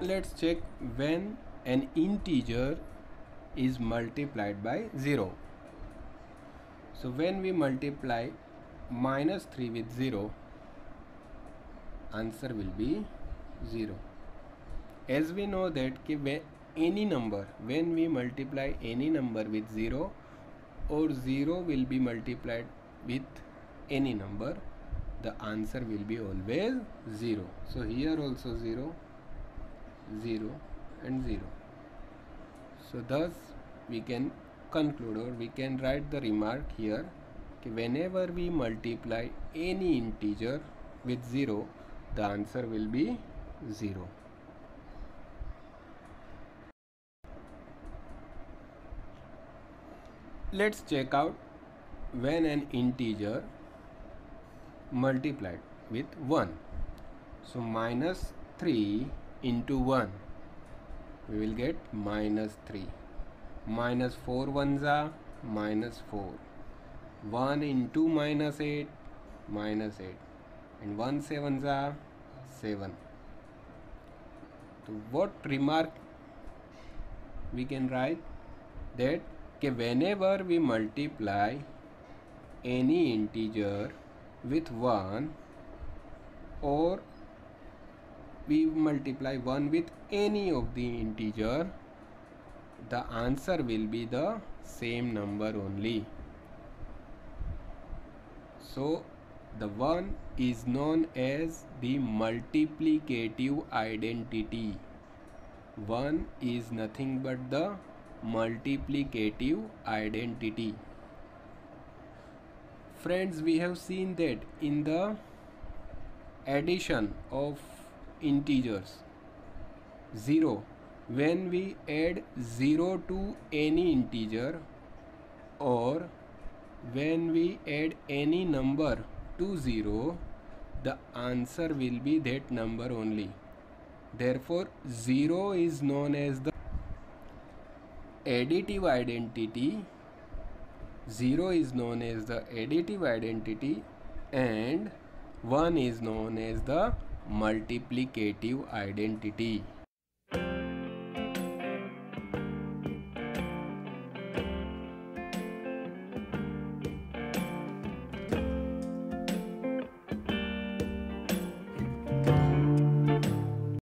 let's check when an integer is multiplied by 0. So when we multiply -3 with 0, answer will be 0. As we know that when we multiply any number with 0 or 0 will be multiplied with any number, the answer will be always 0. So here also 0, 0 and 0. So thus we can conclude, or we can write the remark here, whenever we multiply any integer with 0, the answer will be 0. Let's check out when an integer multiplied with 1. So -3 into 1, we will get -3. -4 ones are -4. 1 into -8, -8. And 1 sevens are 7. So what remark we can write? That whenever we multiply any integer with 1, or we multiply 1 with any of the integer, the answer will be the same number only. So the 1 is known as the multiplicative identity. 1 is nothing but the multiplicative identity. Friends, we have seen that in the addition of integers, 0, when we add 0 to any integer, or when we add any number to 0, the answer will be that number only. Therefore 0 is known as the additive identity. 0 is known as the additive identity, and 1 is known as the multiplicative identity.